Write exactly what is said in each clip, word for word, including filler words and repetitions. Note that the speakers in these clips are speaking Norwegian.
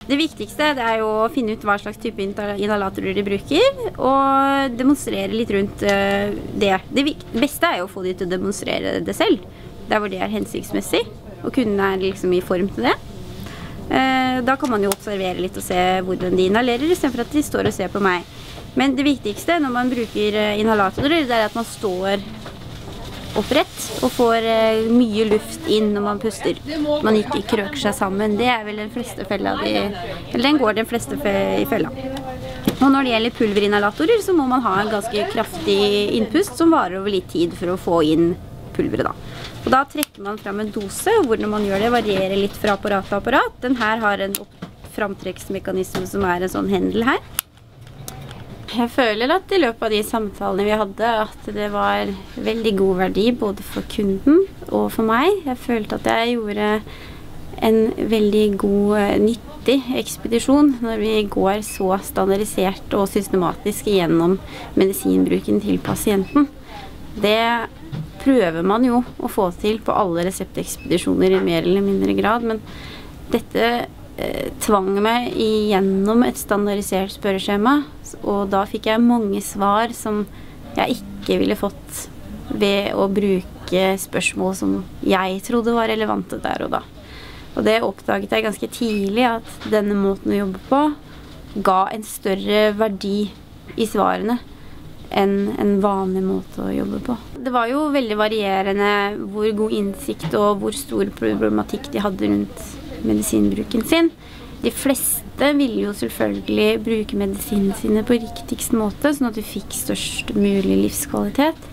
Det viktigste det er jo å finne ut hva slags type inhalatorer de bruker, og demonstrere litt rundt det. Det beste er jo å få de til å demonstrere det selv, der hvor det er hensiktsmessig, og kunden er liksom i form til det. Da kan man jo observere litt og se hvordan de inhalerer, i stedet for at de står og ser på meg. Men det viktigste når man bruker inhalatorer, det er at man står opprett og får mye luft inn når man puster. Man ikke krøker seg sammen. Det er vel den fleste fella de, eller den går den fleste i fella. Og når det gjelder pulverinhalatorer, så må man ha en ganske kraftig innpust som varer over litt tid for å få inn pulveret da. Og da trekker man frem en dose, og hvordan man gjør det varierer litt fra apparat til apparat. Den her har en framtrekksmekanisme som er en sånn hendel her. Jeg føler at i løpet av de samtalene vi hadde, at det var veldig god verdi både for kunden og for meg. Jeg følte at jeg gjorde en veldig god, nyttig ekspedisjon når vi går så standardisert og systematisk gjennom medisinbruken til pasienten. Det prøver man jo å få til på alle reseptekspedisjoner i mer eller mindre grad, men dette tvang meg igjennom et standardisert spørreskjema, og da fikk jeg mange svar som jeg ikke ville fått ved å bruke spørsmål som jeg trodde var relevante der og da. Og det oppdaget jeg ganske tidlig, at denne måten å jobbe på ga en større verdi i svarene enn en vanlig måte å jobbe på. Det var jo veldig varierende hvor god innsikt og hvor stor problematikk de hadde rundt medisinbruken sin. De fleste ville jo selvfølgelig bruke medisinene sine på riktigst måte, sånn at du fikk størst mulig livskvalitet.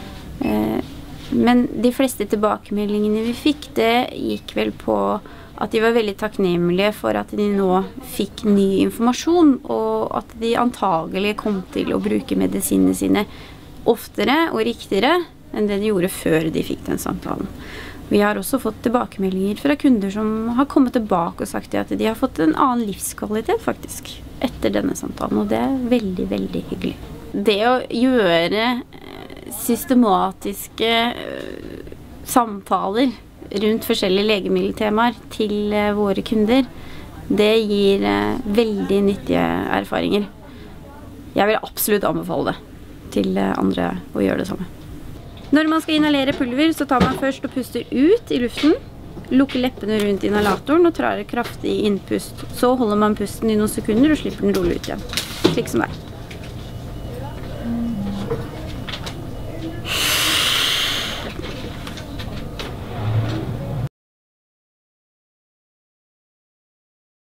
Men de fleste tilbakemeldingene vi fikk, det gikk vel på at de var veldig takknemlige for at de nå fikk ny informasjon, og at de antagelig kom til å bruke medisinene sine oftere og riktigere enn det de gjorde før de fikk den samtalen. Vi har også fått tilbakemeldinger fra kunder som har kommet tilbake og sagt at de har fått en annen livskvalitet faktisk etter denne samtalen, og det er veldig, veldig hyggelig. Det å gjøre systematiske samtaler rundt forskjellige legemiddeltemaer til våre kunder, det gir veldig nyttige erfaringer. Jeg vil absolutt anbefale det til andre å gjøre det samme. Når man skal inhalere pulver, så tar man først og puster ut i luften, lukker leppene rundt inhalatoren og tar et kraftig innpust. Så holder man pusten i noen sekunder og slipper den rolle ut igjen, slik som det er.